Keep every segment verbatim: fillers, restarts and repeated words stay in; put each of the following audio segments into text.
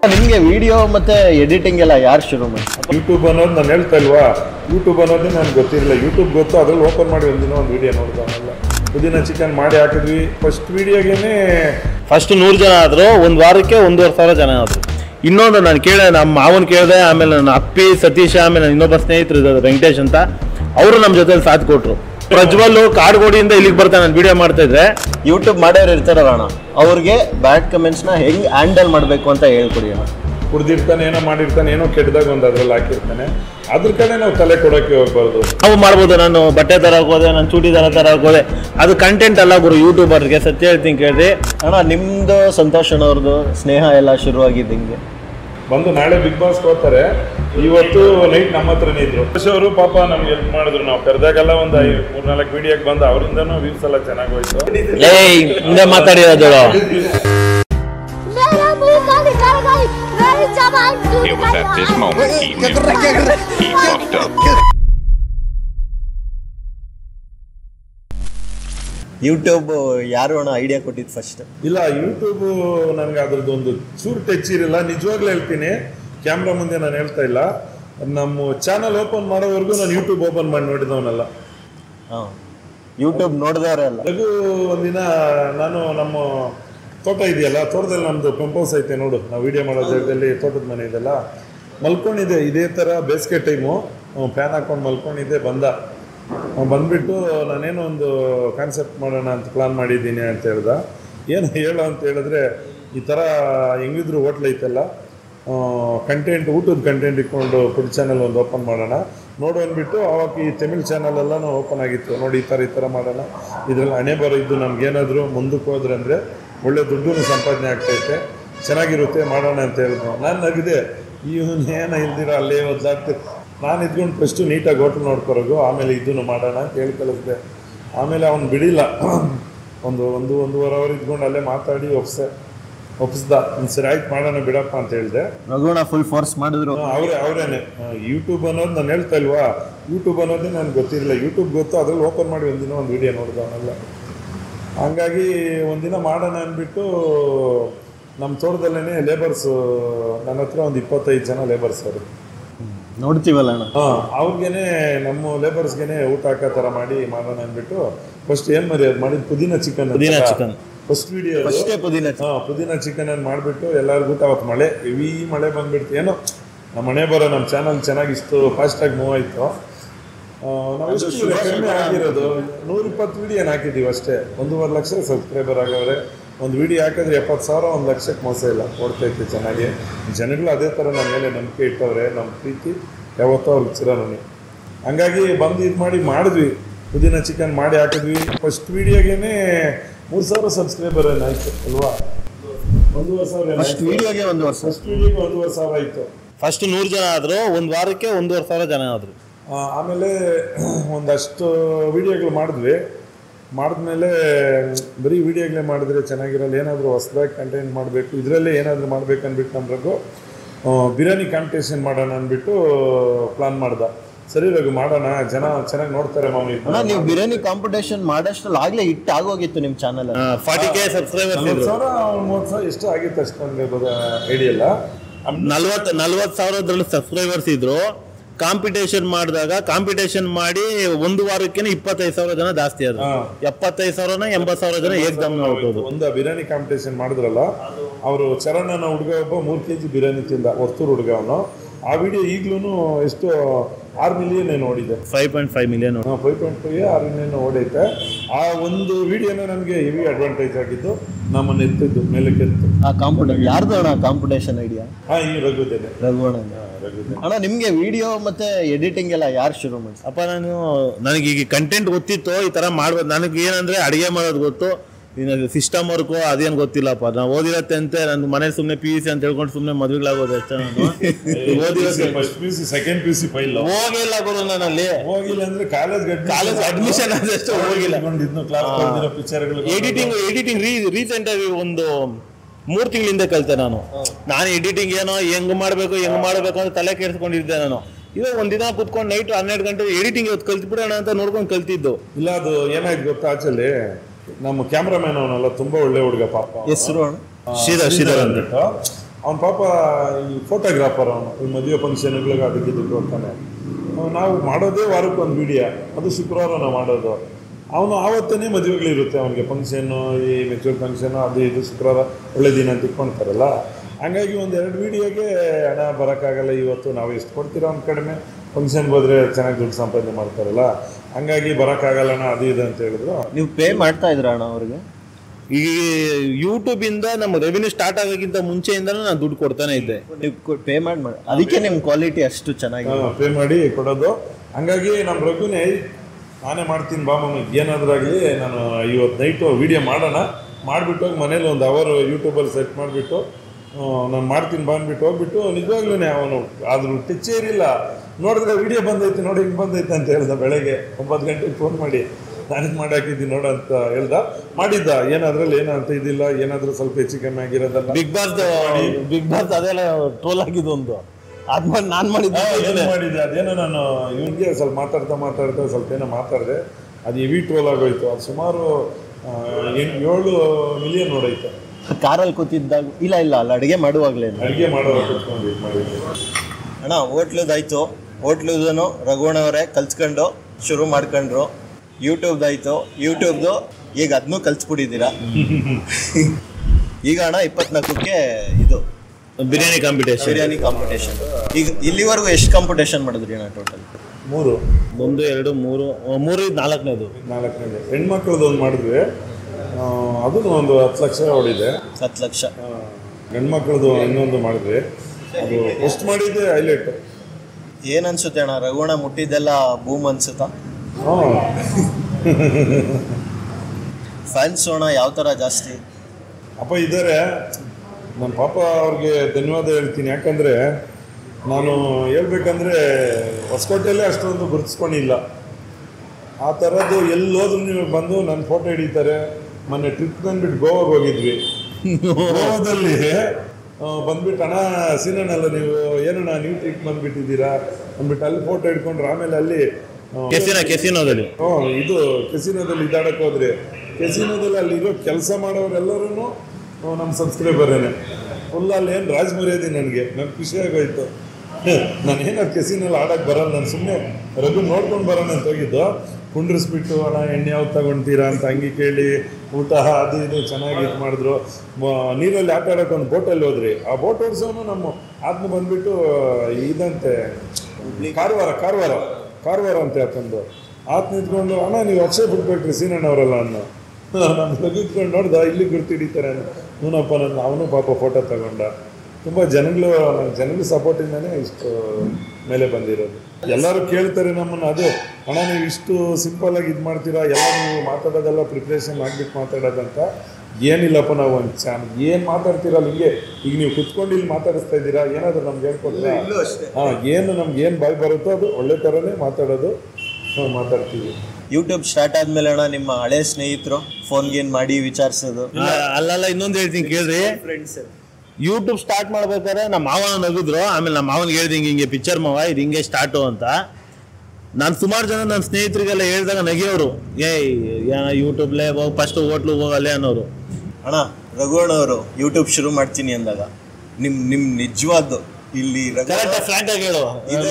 ನಿಮಗೆ ವಿಡಿಯೋ ಮತ್ತೆ ಎಡಿಟಿಂಗ್ ಎಲ್ಲ ಯಾರು ಶುರು ಮಾಡಿ? ಯೂಟ್ಯೂಬ್ ಅನ್ನೋದು ನಾನು ಹೇಳ್ತಾ ಇಲ್ವಾ, ಯೂಟ್ಯೂಬ್ ಅನ್ನೋದೇ ನನಗೆ ಗೊತ್ತಿರಲಿಲ್ಲ. ಯೂಟ್ಯೂಬ್ ಗೊತ್ತು, ಅದ್ರಲ್ಲಿ ಓಪನ್ ಮಾಡಿ ಒಂದಿನ ಒಂದು ವಿಡಿಯೋ ನೋಡ್ತಾನಲ್ಲ. ಪುದೀನ ಚಿಕನ್ ಮಾಡಿ ಹಾಕಿದ್ವಿ. ಫಸ್ಟ್ ವಿಡಿಯೋಗೇನೆ ಫಸ್ಟ್ ನೂರು ಜನ ಆದರು, ಒಂದು ವಾರಕ್ಕೆ ಒಂದೂವರೆ ಸಾವಿರ ಜನ ಆದರು. ಇನ್ನೊಂದು ನಾನು ಕೇಳಿದೆ, ನಮ್ಮ ಮಾವನ್ ಕೇಳಿದೆ, ಆಮೇಲೆ ನನ್ನ ಅಪ್ಪಿ ಸತೀಶ, ಆಮೇಲೆ ಇನ್ನೊಬ್ಬ ಸ್ನೇಹಿತರು ಇದ್ದಾರೆ ವೆಂಕಟೇಶ್ ಅಂತ, ಅವರು ನಮ್ಮ ಜೊತೆಲಿ ಸಾಥ್ ಕೊಟ್ಟರು. ಪ್ರಜ್ವಲ್ ಕಾಡ್ಗೋಡಿಯಿಂದ ಇಲ್ಲಿಗೆ ಬರ್ತಾ ನಾನು ವಿಡಿಯೋ ಮಾಡ್ತಾ ಇದ್ರೆ ಯೂಟ್ಯೂಬ್ ಮಾಡೋರು ಇರ್ತಾರಲ್ಲ ಅಣ್ಣ, ಅವ್ರಿಗೆ ಬ್ಯಾಡ್ ಕಮೆಂಟ್ಸ್ನ ಹೆಂಗೆ ಹ್ಯಾಂಡಲ್ ಮಾಡಬೇಕು ಅಂತ ಹೇಳ್ಕೊಡಿ ಅಣ್ಣ. ಕುಡ್ದಿರ್ತಾನೆ, ಏನೋ ಮಾಡಿರ್ತಾನೆ, ಏನೋ ಕೆಟ್ಟದಾಗ ಒಂದು ಅದ್ರಲ್ಲಿ ಹಾಕಿರ್ತಾನೆ, ಅದ್ರ ಕಡೆ ನಾವು ತಲೆ ಕೊಡೋಕ್ಕೆ ಹೋಗ್ಬಾರ್ದು. ನಾವು ಮಾಡ್ಬೋದು. ನಾನು ಬಟ್ಟೆ ತರಕ್ಕೆ ಹೋದೆ, ನಾನು ಚೂಡಿದಾರ ತರಕ್ಕೆ ಹೋದೆ, ಅದು ಕಂಟೆಂಟ್ ಅಲ್ಲ ಗುರು ಯೂಟ್ಯೂಬರ್ಗೆ. ಸತ್ಯ ಹೇಳ್ತೀನಿ ಕೇಳ್ರಿ ಅಣ್ಣ. ನಿಮ್ಮದು ಸಂತೋಷ್ ಅವ್ರದ್ದು ಸ್ನೇಹ ಎಲ್ಲ ಶುರುವಾಗಿದ್ದು ಹಿಂಗೆ ಬಂದು ನಾಳೆ ಬಿಗ್ ಬಾಸ್ ಹೋಗ್ತಾರೆ. ಇವತ್ತು ನೈಟ್ ನಮ್ಮ ಹತ್ರನೇ ಇದ್ರು. ಅವರು ಪಾಪ ನಮ್ಗೆ ಹೆಲ್ಪ್ ಮಾಡಿದ್ರು. ನಾವು ಕರೆದಾಗೆಲ್ಲ ಒಂದು ಮೂರ್ನಾಲ್ಕು ವಿಡಿಯೋಗೆ ಬಂದು ಅವರಿಂದನೂ ವ್ಯೂಸ್ ಎಲ್ಲ ಚೆನ್ನಾಗಿ ಹೋಯ್ತು. ಏಯ್ ಹಿಂದೆ ಮಾತಾಡಿರೋದು. It was at this moment he knew he fucked up. YouTube ಯಾರು ಅಣ್ಣ ಐಡಿಯಾ ಕೊಟ್ಟಿದ್ದು ಫಸ್ಟ್? ಇಲ್ಲ, ಯೂಟ್ಯೂಬು ನನಗೆ ಅದ್ರದ್ದು ಒಂದು ಚೂರು ಟಚ್ ಇರಲಿಲ್ಲ. ನಿಜವಾಗ್ಲೂ ಹೇಳ್ತೀನಿ, ಕ್ಯಾಮ್ರಾ ಮುಂದೆ ನಾನು ಹೇಳ್ತಾ ಇಲ್ಲ. ನಮ್ಮ ಚಾನಲ್ ಓಪನ್ ಮಾಡೋವರೆಗೂ ನಾನು ಯೂಟ್ಯೂಬ್ ಓಪನ್ ಮಾಡಿ ನೋಡಿದವನಲ್ಲ. ಹಾಂ, ಯೂಟ್ಯೂಬ್ ನೋಡಿದವರೇ ಅಲ್ಲ. ರಘು ಒಂದಿನ ನಾನು ನಮ್ಮ ತೋಟ ಇದೆಯಲ್ಲ, ತೋಟದಲ್ಲಿ ನಮ್ಮದು ಪಂಪ್ ಹೌಸ್ ಐತೆ ನೋಡು, ನಾವು ವೀಡಿಯೋ ಮಾಡೋ ಜಾಗದಲ್ಲಿ ತೋಟದ ಮನೆ ಇದೆಲ್ಲ, ಮಲ್ಕೊಂಡಿದ್ದೆ ಇದೇ ಥರ ಬೇಸಿಗೆ ಟೈಮು, ಫ್ಯಾನ್ ಹಾಕ್ಕೊಂಡು ಮಲ್ಕೊಂಡಿದ್ದೆ. ಬಂದ ಬಂದುಬಿಟ್ಟು ನಾನೇನೋ ಒಂದು ಕಾನ್ಸೆಪ್ಟ್ ಮಾಡೋಣ ಅಂತ ಪ್ಲಾನ್ ಮಾಡಿದ್ದೀನಿ ಅಂತ ಹೇಳ್ದ. ಏನು ಹೇಳೋ ಅಂತ ಹೇಳಿದ್ರೆ, ಈ ಥರ ಹೆಂಗಿದ್ರು ಹೋಟ್ಲ್ ಐತಲ್ಲ, ಕಂಟೆಂಟ್ ಊಟದ ಕಂಟೆಂಟ್ ಇಟ್ಕೊಂಡು ಫುಡ್ ಚಾನಲ್ ಒಂದು ಓಪನ್ ಮಾಡೋಣ ನೋಡು ಅಂದ್ಬಿಟ್ಟು. ಅವಾಗ ಈ ತಮಿಳ್ ಚಾನಲೆಲ್ಲನೂ ಓಪನ್ ಆಗಿತ್ತು. ನೋಡಿ ಈ ಥರ ಈ ಥರ ಮಾಡೋಣ, ಇದರಲ್ಲಿ ಹಣೆ ಬರೋ ಇದ್ದು ನಮಗೇನಾದರೂ ಮುಂದಕ್ಕೆ ಹೋದ್ರೆ ಅಂದರೆ ಒಳ್ಳೆ ದುಡ್ಡು ಸಂಪಾದನೆ ಆಗ್ತೈತೆ, ಚೆನ್ನಾಗಿರುತ್ತೆ, ಮಾಡೋಣ ಅಂತ ಹೇಳಿದ್ರು. ನಾನು ನಗಿದೆ, ಇವನೇನು ಇಲ್ದಿರ ಅಲ್ಲೇ ಒದ್ದಾಗ್ತದೆ. ನಾನು ಇದ್ಕೊಂಡು ಫಸ್ಟು ನೀಟಾಗಿ ಹೋಟ್ಲ್ ನೋಡ್ಕೊರೋದು, ಆಮೇಲೆ ಇದನ್ನು ಮಾಡೋಣ ಅಂತ ಹೇಳಿ ಕಳಿಸ್ದೆ. ಆಮೇಲೆ ಅವ್ನು ಬಿಡಿಲ್ಲ, ಒಂದು ಒಂದು ಒಂದೂವರೆ ಅವರ್ ಇದ್ಕೊಂಡು ಅಲ್ಲೇ ಮಾತಾಡಿ ಒಪ್ಸೆ ಒಪ್ಸ್ದ. ಸರಿ ಆಯ್ತು ಮಾಡೋಣ ಬಿಡಪ್ಪ ಅಂತ ಹೇಳಿದೆ. ರಘುಣ ಫುಲ್ ಫೋರ್ಸ್ ಮಾಡಿದ್ರು. ಅವರೇ ಅವರೇನೆ ಯೂಟ್ಯೂಬ್ ಅನ್ನೋದು ನಾನು ಹೇಳ್ತಾ ಇಲ್ವಾ, ಯೂಟ್ಯೂಬ್ ಅನ್ನೋದೇ ನನಗೆ ಗೊತ್ತಿರಲಿಲ್ಲ. ಯೂಟ್ಯೂಬ್ ಗೊತ್ತು, ಅದ್ರಲ್ಲಿ ಓಪನ್ ಮಾಡಿ ಒಂದಿನ ಒಂದು ವಿಡಿಯೋ ನೋಡಿದವನಲ್ಲ. ಹಂಗಾಗಿ ಒಂದಿನ ಮಾಡೋಣ ಅಂದ್ಬಿಟ್ಟು ನಮ್ಮ ತೋಟದಲ್ಲೇ ಲೇಬರ್ಸು, ನನ್ನ ಹತ್ರ ಒಂದು ಇಪ್ಪತ್ತೈದು ಜನ ಲೇಬರ್ಸ್ ಅವರು ನೋಡ್ತೀವಲ್ಲ ಅಣ್ಣ. ಹಾಂ, ಅವ್ರಿಗೇನೆ ನಮ್ಮ ಲೇಬರ್ಸ್ಗೆ ಊಟ ಹಾಕೋ ಥರ ಮಾಡಿ ಮಾಡೋಣ ಅಂದ್ಬಿಟ್ಟು ಫಸ್ಟ್ ಏನು ಮರಿ ಅದು ಮಾಡಿದ್ದು ಪುದೀನ ಚಿಕನ್. ಪುದೀನ ಚಿಕನ್ ಫಸ್ಟ್ ವಿಡಿಯೋ ಅಷ್ಟೇ ಪುದೀನ. ಹಾಂ, ಪುದೀನ ಚಿಕನ್ ಅನ್ನು ಮಾಡಿಬಿಟ್ಟು ಎಲ್ಲರಿಗೂ ಊಟ. ಅವತ್ತು ಮಳೆ, ಹೆವಿ ಮಳೆ ಬಂದುಬಿಡ್ತು. ಏನೋ ನಮ್ಮ ಮನೆ ಬರೋ ನಮ್ಮ ಚಾನಲ್ ಚೆನ್ನಾಗಿಷ್ಟು ಫಾಸ್ಟಾಗಿ ಮೂವ್ ಆಯಿತು. ನಾವು ಇಷ್ಟು ಕಡಿಮೆ ಆಗಿರೋದು ನೂರಿಪ್ಪತ್ತು ವಿಡಿಯೋ ಏನು ಹಾಕಿದ್ದೀವಿ ಅಷ್ಟೇ. ಒಂದೂವರೆ ಲಕ್ಷ ಸಬ್ಸ್ಕ್ರೈಬರ್ ಆಗವ್ರೆ. ಒಂದು ವಿಡಿಯೋ ಹಾಕಿದ್ರೆ ಎಪ್ಪತ್ತು ಸಾವಿರ ಒಂದು ಲಕ್ಷಕ್ಕೆ ಮೋಸ ಇಲ್ಲ, ಓಡ್ತೈತೆ ಚೆನ್ನಾಗಿ. ಜನಗಳು ಅದೇ ಥರ ನಮ್ಮ ಮೇಲೆ ನಂಬಿಕೆ ಇಟ್ಟವ್ರೆ, ನಮ್ಮ ಪ್ರೀತಿ ಯಾವತ್ತೂ ಅವ್ರಿಗೆ ಚಿರ ನನಗೆ. ಹಂಗಾಗಿ ಬಂದು ಇದು ಮಾಡಿ ಮಾಡಿದ್ವಿ, ಪುದೀನ ಚಿಕನ್ ಮಾಡಿ ಹಾಕಿದ್ವಿ. ಫಸ್ಟ್ ವಿಡಿಯೋಗೇನೆ ಮೂರು ಸಾವಿರ ಸಬ್ಸ್ಕ್ರೈಬರ್ ಏನಾಯ್ತು ಅಲ್ವಾ? ಒಂದೂವರೆ ಸಾವಿರ ಫಸ್ಟ್ ವಿಡಿಯೋಗೆ ಒಂದು ವರ್ಷ ಫಸ್ಟ್ ವಿಡಿಯೋಗೆ ಒಂದೂವರೆ ಸಾವಿರ ಆಯಿತು. ಫಸ್ಟ್ ನೂರು ಜನ ಆದರು, ಒಂದು ವಾರಕ್ಕೆ ಒಂದೂವರೆ ಸಾವಿರ ಜನ ಆದರು. ಆಮೇಲೆ ಒಂದಷ್ಟು ವಿಡಿಯೋಗಳು ಮಾಡಿದ್ವಿ. ಮಾಡಿದ್ಮೇಲೆ ಬರೀ ವಿಡಿಯೋಗಳೇ ಮಾಡಿದ್ರೆ ಚೆನ್ನಾಗಿರಲ್ಲ, ಏನಾದರೂ ಹೊಸದಾಗಿ ಕಂಟೆಂಟ್ ಮಾಡಬೇಕು, ಇದರಲ್ಲೇ ಏನಾದರೂ ಮಾಡಬೇಕು ಅಂದ್ಬಿಟ್ಟು ನಮ್ಮ ರಘು ಬಿರಿಯಾನಿ ಕಾಂಪಿಟೇಷನ್ ಮಾಡೋಣ ಅಂದ್ಬಿಟ್ಟು ಪ್ಲಾನ್ ಮಾಡ್ದ. ಸರಿ ರಘು ಮಾಡೋಣ, ಜನ ಚೆನ್ನಾಗಿ ನೋಡ್ತಾರೆ ಮಾಮೂಲಿ. ನೀವು ಬಿರಿಯಾನಿ ಕಾಂಪಿಟೇಷನ್ ಮಾಡೋಷ್ಟ್ರಲ್ಲಿ ಆಗಲೇ ಹಿಟ್ ಆಗೋಗಿತ್ತು ನಿಮ್ಮ ಚಾನಲ್. ಫಾರ್ಟಿ ಕೆ ಸಬ್ಸ್ಕ್ರೈಬರ್ಸ್ ಇದ್ರು. ಸಾವಿರ ಮೂವತ್ತು ಸಾವಿರ ಎಷ್ಟು ಆಗಿತ್ತು ಅಷ್ಟೊಂದು ಐಡಿಯಾ ಇಲ್ಲ. ನಲ್ವತ್ತು ನಲ್ವತ್ತು ಸಾವಿರದ್ರಲ್ಲಿ ಸಬ್ಸ್ಕ್ರೈಬರ್ಸ್ ಇದ್ರು. ಕಾಂಪಿಟೇಷನ್ ಮಾಡಿದಾಗ ಕಾಂಪಿಟೇಷನ್ ಮಾಡಿ ಒಂದು ವಾರಕ್ಕೆ ಇಪ್ಪತ್ತೈದು ಸಾವಿರ ಜನ ಜಾಸ್ತಿ ಆದ್ರು. ಎಪ್ಪತ್ತೈದು ಸಾವಿರನ ಎಂಬತ್ತು ಸಾವಿರ ಜನ ಏಕ್ದಮ್ ನೋಡ್ಬೋದು. ಒಂದು ಬಿರಿಯಾನಿ ಕಾಂಪಿಟೇಷನ್ ಮಾಡಿದ್ರಲ್ಲ ಅವರು, ಚರಣನ ಹುಡುಗ ಒಬ್ಬ ಮೂರು ಕೆ ಜಿ ಬಿರಿಯಾನಿ ತಿಂದ, ಹೊರ್ತೂರು ಹುಡುಗ ಅವನು. ಆ ವಿಡಿಯೋ ಈಗಲೂ ಎಷ್ಟು ಆರು ಮಿಲಿಯನ್ ಏನು ಓಡಿದೆ, five point five million five point five ಆರು ಮಿಲಿಯನ್ ಓಡೈತೆ. ಆ ಒಂದು ವಿಡಿಯೋನ ನನಗೆ ಹೆವಿ ಅಡ್ವಾಂಟೇಜ್ ಆಗಿದ್ದು, ನಮ್ಮನ್ನು ಎತ್ತಿದ್ದು ಮೇಲಕ್ಕೆ ಎತ್ತು. ಆ ಕಾಂಪಿಟೇಷನ್ ಯಾರ್ದು ಅಣ್ಣ? ಕಾಂಪಿಟೇಷನ್ ಐಡಿಯಾ ಹಾಂ, ಈ ರಘುದೇನೆ ರಘುವಣ ರಘುದೇನೆ ಅಣ್ಣ. ನಿಮಗೆ ವಿಡಿಯೋ ಮತ್ತೆ ಎಡಿಟಿಂಗ್ ಎಲ್ಲ ಯಾರು ಶುರು ಮಾಡಿ? ಅಪ್ಪ, ನಾನು ನನಗೆ ಈಗ ಕಂಟೆಂಟ್ ಗೊತ್ತಿತ್ತು, ಈ ಥರ ಮಾಡ್ಬೋದು. ನನಗೆ ಏನಂದರೆ ಅಡುಗೆ ಮಾಡೋದು ಗೊತ್ತು, ಇನ್ನು ಸಿಸ್ಟಮ್ ವರ್ಕು ಅದೇನು ಗೊತ್ತಿಲ್ಲಪ್ಪ. ನಾವು ಓದಿರತ್ತೆ ಅಂತ ನನ್ನ ಮನೇಲಿ ಸುಮ್ಮನೆ ಪಿ ಯು ಸಿ ಅಂತ ಹೇಳ್ಕೊಂಡು ಸುಮ್ಮನೆ ಮದುವೆಗಳಾಗೋದು ಅಷ್ಟೇ. ನಾನು ಓದಿರೋದು first P U C second P U C fail ಹೋಗಿಲ್ಲ ಗುರು, ನಾನಲ್ಲಿ ಹೋಗಿಲ್ಲ ಅಂದ್ರೆ ಕಾಲೇಜ್ ಕಾಲೇಜ್ ಅಡ್ಮಿಷನ್ ಆದಷ್ಟು ಹೋಗಿಲ್ಲ. ಪಿಕ್ಚರ್ಗಳು ಎಡಿಟಿಂಗ್ ಎಡಿಟಿಂಗ್ ರೀ ರೀಸೆಂಟ್ ಆಗಿ ಒಂದು ಮೂರು ತಿಂಗಳಿಂದ ಕಲಿತೆ ನಾನು. ನಾನು ಎಡಿಟಿಂಗ್ ಏನೋ ಹೆಂಗ್ ಮಾಡಬೇಕು ಹೆಂಗ್ ಮಾಡಬೇಕು ಅಂತ ತಲೆ ಕೆಡಿಸ್ಕೊಂಡಿದ್ದೆ ನಾನು. ಇವಾಗ ಒಂದಿನ ಕುತ್ಕೊಂಡು ನೈಟ್ ಹನ್ನೆರಡು ಗಂಟೆ ಎಡಿಟಿಂಗ್ ಇವತ್ತು ಕಲ್ತ್ಬಿಡೋಣ ಅಂತ ನೋಡ್ಕೊಂಡು ಕಲ್ತಿದ್ದು. ಇಲ್ಲ, ಅದು ಏನಾಯ್ತು ಗೊತ್ತಾ, ಆಚಲ್ಲಿ ನಮ್ಮ ಕ್ಯಾಮ್ರಾಮ್ಯಾನ್ ಅವನಲ್ಲ, ತುಂಬಾ ಒಳ್ಳೆ ಹುಡುಗ ಪಾಪ. ಹೆಸರು ಶ್ರೀಧರ್ ಶ್ರೀಧರ್ ಅಂದ್ಬಿಟ್ಟು ಅವನ ಪಾಪ ಈ ಫೋಟೋಗ್ರಾಫರ್ ಅವನು ಈ ಮದುವೆ ಫಂಕ್ಷನ್ಗಳಿಗೆ ಅದಕ್ಕೆ ಇದಕ್ಕೆ ಹೋಗ್ತಾನೆ. ನಾವು ಮಾಡೋದೇ ವಾರಕ್ಕೆ ಒಂದು ವಿಡಿಯೋ, ಅದು ಶುಕ್ರವಾರ ನಾವು ಮಾಡೋದು. ಅವನು ಆವತ್ತೇ ಮದುವೆಗಳಿರುತ್ತೆ ಅವನಿಗೆ, ಫಂಕ್ಷನ್ನು ಈ ಮೆಚೂರ್ ಫಂಕ್ಷನ್ನು ಅದು ಇದು ಶುಕ್ರವಾರ ಒಳ್ಳೆ ದಿನ ಅಂತ ಇಟ್ಕೊಳ್ತಾರಲ್ಲ. ಹಂಗಾಗಿ ಒಂದು ಎರಡು ವೀಡಿಯೋಗೆ ಹಣ ಬರೋಕ್ಕಾಗಲ್ಲ, ಇವತ್ತು ನಾವು ಎಷ್ಟು ಕೊಡ್ತೀರೋ ಒಂದು ಕಡಿಮೆ, ಫಂಕ್ಷನ್ಗೆ ಹೋದರೆ ಚೆನ್ನಾಗಿ ದುಡ್ಡು ಸಂಪಾದನೆ ಮಾಡ್ತಾರಲ್ಲ, ಹಂಗಾಗಿ ಬರೋಕ್ಕಾಗಲ್ಲಣ್ಣ ಅದು ಇದು ಅಂತ ಹೇಳಿದ್ರು. ನೀವು ಪೇ ಮಾಡ್ತಾ ಇದ್ರ ಅಣ್ಣ ಅವ್ರಿಗೆ? ಈ ಯೂಟ್ಯೂಬಿಂದ ನಮ್ಮ ರೆವಿನ್ಯೂ ಸ್ಟಾರ್ಟ್ ಆಗೋಕ್ಕಿಂತ ಮುಂಚೆಯಿಂದನೂ ನಾನು ದುಡ್ಡು ಕೊಡ್ತಾನೆ ಇದ್ದೆ. ನೀವು ಪೇ ಮಾಡಿ ಮಾಡಿ ಅದಕ್ಕೆ ನಿಮ್ಮ ಕ್ವಾಲಿಟಿ ಅಷ್ಟು ಚೆನ್ನಾಗಿ ಪೇ ಮಾಡಿ ಕೊಡೋದು. ಹಂಗಾಗಿ ನಮ್ಮ ರಘುನೇ ನಾನೇ ಮಾಡ್ತೀನಿ ಬಾ ಮಮ್ಮಿ ಏನಾದ್ರಾಗಲಿ, ನಾನು ಇವತ್ತು ನೈಟು ವೀಡಿಯೋ ಮಾಡೋಣ, ಮಾಡಿಬಿಟ್ಟು ಹೋಗಿ ಮನೇಲಿ ಒಂದು ಅವರ್ ಯೂಟ್ಯೂಬಲ್ಲಿ ಸೆಟ್ ಮಾಡಿಬಿಟ್ಟು ನಾನು ಮಾಡ್ತೀನಿ ಬಂದ್ಬಿಟ್ಟು ಹೋಗ್ಬಿಟ್ಟು ನಿಜವಾಗ್ಲೂ ಅವನು ಆದ್ರೂ ಟಚ್ಚೇ ಇರಲಿಲ್ಲ. ನೋಡಿದ್ರೆ ವೀಡಿಯೋ ಬಂದೈತೆ ನೋಡಿ ಹಿಂಗೆ ಬಂದೈತೆ ಅಂತ ಹೇಳ್ದ. ಬೆಳಗ್ಗೆ ಒಂಬತ್ತು ಗಂಟೆಗೆ ಫೋನ್ ಮಾಡಿ ನಾನಿಗೆ ಮಾಡಿ ಹಾಕಿದ್ದೀನಿ ನೋಡ ಅಂತ ಹೇಳ್ದ. ಮಾಡಿದ್ದ ಏನಾದ್ರಲ್ಲಿ ಏನಂತ ಇದಿಲ್ಲ, ಏನಾದ್ರೂ ಸ್ವಲ್ಪ ಹೆಚ್ಚು ಕಮ್ಮಿ ಆಗಿರೋದಲ್ಲ. ಬಿಗ್ ಬಾಸ್ ಬಿಗ್ ಬಾಸ್ ಅದೆಲ್ಲ ಟ್ರೋಲ್ ಆಗಿದ್ದು ಒಂದು ಅದ್ಮಾಡಿ ನಾನು ಮಾಡಿದ್ದೆ ಏನು ಮಾಡಿದ್ದೆ ಅದೇನೋ ನಾನು ಇವನಿಗೆ ಸ್ವಲ್ಪ ಮಾತಾಡ್ತಾ ಮಾತಾಡ್ತಾ ಸ್ವಲ್ಪ ಏನೋ ಮಾತಾಡಿದೆ, ಅದು ಹೆವಿ ಟ್ರೋಲ್ ಆಗೋಯ್ತು. ಅದು ಸುಮಾರು ಏಳು ಮಿಲಿಯನ್ ನೋಡೈತೆ. ಕಾರಲ್ಲಿ ಕೂತಿದ್ದಾಗ ಇಲ್ಲ ಇಲ್ಲ ಅಲ್ಲ ಅಡುಗೆ ಮಾಡುವಾಗಲೇ ಅಡುಗೆ ಮಾಡುವಾಗ ಕೂತ್ಕೊಂಡು ಇದು ಮಾಡಿದ್ದೆ. ಅಣ್ಣ ಹೋಟ್ಲದಾಯ್ತು, ಹೋಟ್ಲುದೂ ರಘುವಣ್ಣವರೇ ಕಲ್ತ್ಕೊಂಡು ಶುರು ಮಾಡ್ಕೊಂಡ್ರು. ಯೂಟ್ಯೂಬ್ದಾಯ್ತು, ಯೂಟ್ಯೂಬ್ದು ಈಗ ಅದನ್ನೂ ಕಲ್ತ್ಬಿಟ್ಟಿದ್ದೀರಾ. ಈಗ ಅಣ್ಣ ಇಪ್ಪತ್ನಾಲ್ಕಕ್ಕೆ ಇದು ಬಿರಿಯಾನಿ ಕಾಂಪಿಟೇಷನ್ ಬಿರಿಯಾನಿ ಕಾಂಪಿಟೇಷನ್. ಈಗ ಇಲ್ಲಿವರೆಗೂ ಎಷ್ಟು ಕಾಂಪಿಟೇಷನ್ ಮಾಡಿದ್ರಿ ಅಣ್ಣ ಟೋಟಲ್? ಮೂರು ಒಂದು ಎರಡು ಮೂರು ಮೂರು ನಾಲ್ಕನೇದು ನಾಲ್ಕನೇದು ಹೆಣ್ಮಕ್ಳದ್ದು ಒಂದು ಮಾಡಿದ್ವಿ, ಅದನ್ನು ಒಂದು ಹತ್ತು ಲಕ್ಷ ಹೊಡಿದೆ. ಹತ್ತು ಲಕ್ಷ ಗಂಡ್ಮಕ್ಳದ್ದು ಇನ್ನೊಂದು ಮಾಡಿದ್ವಿ, ಅದು ಫಸ್ಟ್ ಮಾಡಿದ್ದೆ ಹೈಲೈಟ್. ಏನು ಅನ್ಸುತ್ತೆ ಅಣ್ಣ ರಘುವಣ್ಣ ಮುಟ್ಟಿದ್ದೆಲ್ಲ ಬೂಮ್ ಅನ್ಸುತ್ತಾ? ಹಾಂ ಫ್ಯಾನ್ಸ್ ಅಣ್ಣ ಯಾವ ಥರ ಜಾಸ್ತಿ? ಅಪ್ಪ ಇದ್ದಾರೆ, ನನ್ನ ಪಾಪ ಅವ್ರಿಗೆ ಧನ್ಯವಾದ ಹೇಳ್ತೀನಿ. ಯಾಕಂದರೆ ನಾನು ಹೇಳ್ಬೇಕಂದ್ರೆ ಹೊಸಕೋಟೆಯಲ್ಲೇ ಅಷ್ಟೊಂದು ಗುರುತಿಸ್ಕೊಂಡಿಲ್ಲ. ಆ ಥರದ್ದು ಎಲ್ಲೋದ್ರೂ ನೀವು ಬಂದು ನನ್ನ ಫೋಟೋ ಹಿಡಿತಾರೆ. ಮೊನ್ನೆ ಟ್ರಿಪ್ ಬಂದ್ಬಿಟ್ಟು ಗೋವಾಗೆ ಹೋಗಿದ್ವಿ. ಗೋವಾದಲ್ಲಿ ಬಂದ್ಬಿಟ್ಟು ಅಣ್ಣ ಸೀನಣ್ಣಲ್ಲ ನೀವು ಏನಣ್ಣ ನೀವು ಟ್ರಿಪ್ ಬಂದ್ಬಿಟ್ಟಿದ್ದೀರಾ ಅಂದ್ಬಿಟ್ಟು ಅಲ್ಲಿ ಫೋಟೋ ಹಿಡ್ಕೊಂಡ್ರು. ಆಮೇಲೆ ಅಲ್ಲಿ ಕೆಸಿನೋದಲ್ಲಿ ಹ್ಞೂ ಇದು ಕೆಸಿನೋದಲ್ಲಿ ಇದಾಡಕ್ಕೆ ಹೋದ್ರಿ. ಕೆಸಿನೋದಲ್ಲಿ ಅಲ್ಲಿರೋ ಕೆಲಸ ಮಾಡೋರೆಲ್ಲರೂ ನಮ್ಮ ಸಬ್ಸ್ಕ್ರೈಬರೇನೆ. ಫುಲ್ ಅಲ್ಲಿ ಏನು ರಾಜ್ ಮರ್ಯಾದೆ ನನಗೆ, ನನಗೆ ಖುಷಿ ಆಗೋಯ್ತು. ನಾನೇನು ಕೆಸಿನಲ್ಲಿ ಆಡೋಕ್ಕೆ ಬರಲ್ಲ, ನಾನು ಸುಮ್ಮನೆ ರಘು ನೋಡ್ಕೊಂಡು ಬರೋಣ ಅಂತ ಹೋಗಿದ್ದು. ಕುಂಡ್ರಿಸ್ಬಿಟ್ಟು ಅಣ್ಣ ಎಣ್ಣೆ ಯಾವ್ದು ತಗೊಳ್ತೀರಾ ಅಂತ ಹಂಗೆ ಕೇಳಿ ಊಟ ಅದು ಇದು ಚೆನ್ನಾಗಿ ಇದು ಮಾಡಿದ್ರು. ನೀರಲ್ಲಿ ಆಟ ಆಡೋಕೆ ಒಂದು ಬೋಟಲ್ಲಿ ಹೋದ್ರಿ. ಆ ಬೋಟ್ ಓಡಿಸೋನು ನಮ್ಮ ಆತ್ಮ ಬಂದ್ಬಿಟ್ಟು ಇದಂತೆ ಕಾರವಾರ ಕಾರವಾರ ಕಾರವಾರ ಅಂತ ಆತಂದು ಆತ ನಿಂತ್ಕೊಂಡು ಅಣ್ಣ ನೀವು ಅಕ್ಷಯ್ ಫುಡ್ ಫ್ಯಾಕ್ಟರಿ ಸೀನಣ್ಣವರಲ್ಲ ಅನ್ನೋ ನಮ್ಮ ತೆಗೆದುಕೊಂಡು ನೋಡ್ದ ಇಲ್ಲಿ ಗುರ್ತು ಹಿಡಿತಾರೆ ನೂನಪ್ಪ ನನ್ನ ಅವನು ಪಾಪ ಫೋಟೋ ತಗೊಂಡ. ತುಂಬ ಜನಗಳು ನನ್ನ ಜನಗಳ ಸಪೋರ್ಟಿಂದನೇ ಇಷ್ಟು ಮೇಲೆ ಬಂದಿರೋದು. ಎಲ್ಲರೂ ಕೇಳ್ತಾರೆ ನಮ್ಮನ್ನು, ಅದೇ ಅಣ್ಣ ನೀವು ಇಷ್ಟು ಸಿಂಪಲ್ಲಾಗಿ ಇದು ಮಾಡ್ತೀರಾ, ಎಲ್ಲ ನೀವು ಮಾತಾಡೋದೆಲ್ಲ ಪ್ರಿಪ್ರೇಷನ್ ಮಾಡಿಬಿಟ್ಟು ಮಾತಾಡೋದಂತ. ಏನಿಲ್ಲಪ್ಪ ನಾವು ಒಂದು ಚಾನ್ ಏನು ಮಾತಾಡ್ತೀರಲ್ಲ ಹಿಂಗೆ ಈಗ ನೀವು ಕುತ್ಕೊಂಡು ಇಲ್ಲಿ ಮಾತಾಡಿಸ್ತಾ ಇದ್ದೀರಾ, ಏನಾದರೂ ನಮ್ಗೆ ಹೇಳ್ಕೊಡ್ತೀರಾ? ಹಾಂ, ಏನು ನಮ್ಗೆ ಏನು ಬಾಯಿ ಬರುತ್ತೋ ಅದು ಒಳ್ಳೆ ಥರನೇ ಮಾತಾಡೋದು ನಾವು ಮಾತಾಡ್ತೀವಿ. ಯೂಟ್ಯೂಬ್ ಸ್ಟಾರ್ಟ್ ಆದ್ಮೇಲೆ ಅಣ್ಣ ನಿಮ್ಮ ಹಳೆ ಸ್ನೇಹಿತರು ಫೋನ್ ಗೇನ್ ಮಾಡಿ ವಿಚಾರಿಸೋದು? ಅಲ್ಲಲ್ಲ ಇನ್ನೊಂದು ಹೇಳ್ತೀನಿ ಕೇಳ್ರಿ. ಫ್ರೆಂಡ್ಸ್ ಯೂಟ್ಯೂಬ್ ಸ್ಟಾರ್ಟ್ ಮಾಡ್ಬೇಕಾದ್ರೆ ನಮ್ಮ ಮಾವನ ನಗಿದ್ರು. ಆಮೇಲೆ ನಮ್ಮ ಮಾವನಿಗೆ ಹೇಳ್ದೆ ಹಿಂಗೆ ಹಿಂಗೆ ಪಿಕ್ಚರ್ ಮಾವ ಇದು ಹಿಂಗೆ ಸ್ಟಾರ್ಟು ಅಂತ. ನಾನು ಸುಮಾರು ಜನ ನನ್ನ ಸ್ನೇಹಿತರಿಗೆಲ್ಲ ಹೇಳಿದಾಗ ನಗಿಯೋರು, ಏಯ್ ಯೂಟ್ಯೂಬ್ಲೇ ಹೋಗಿ ಫಸ್ಟ್ ಹೋಟ್ಲು ಹೋಗಲ್ಲೇ ಅನ್ನೋರು. ಅಣ್ಣ ರಘುವಣ್ಣವರು ಯೂಟ್ಯೂಬ್ ಶುರು ಮಾಡ್ತೀನಿ ಅಂದಾಗ ನಿಮ್ ನಿಮ್ ನಿಜವಾದ್ದು ಇಲ್ಲಿ ಫ್ರಾಂಕ್ ಆಗಿ ಹೇಳು,